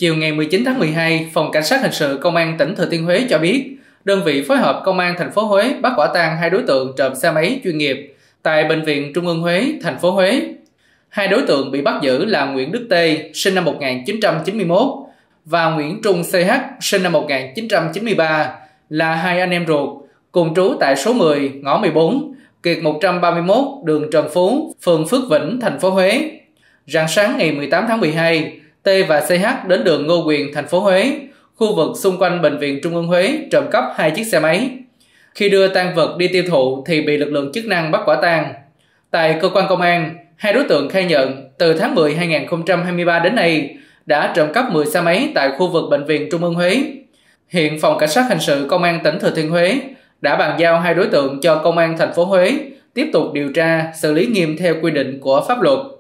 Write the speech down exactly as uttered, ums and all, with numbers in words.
Chiều ngày mười chín tháng mười hai, Phòng Cảnh sát Hình sự Công an tỉnh Thừa Thiên Huế cho biết, đơn vị phối hợp Công an thành phố Huế bắt quả tang hai đối tượng trộm xe máy chuyên nghiệp tại Bệnh viện Trung ương Huế, thành phố Huế. Hai đối tượng bị bắt giữ là Nguyễn Đức Tê, sinh năm một nghìn chín trăm chín mươi mốt, và Nguyễn Trung xê hát, sinh năm một nghìn chín trăm chín mươi ba, là hai anh em ruột, cùng trú tại số mười, ngõ mười bốn, kiệt một trăm ba mươi mốt, đường Trần Phú, phường Phước Vĩnh, thành phố Huế. Rạng sáng ngày mười tám tháng mười hai, T và xê hát đến đường Ngô Quyền, thành phố Huế, khu vực xung quanh Bệnh viện Trung ương Huế, trộm cắp hai chiếc xe máy. Khi đưa tang vật đi tiêu thụ thì bị lực lượng chức năng bắt quả tang. Tại cơ quan công an, hai đối tượng khai nhận từ tháng mười năm hai nghìn không trăm hai mươi ba đến nay đã trộm cắp mười xe máy tại khu vực Bệnh viện Trung ương Huế. Hiện Phòng Cảnh sát Hình sự Công an tỉnh Thừa Thiên Huế đã bàn giao hai đối tượng cho Công an thành phố Huế tiếp tục điều tra, xử lý nghiêm theo quy định của pháp luật.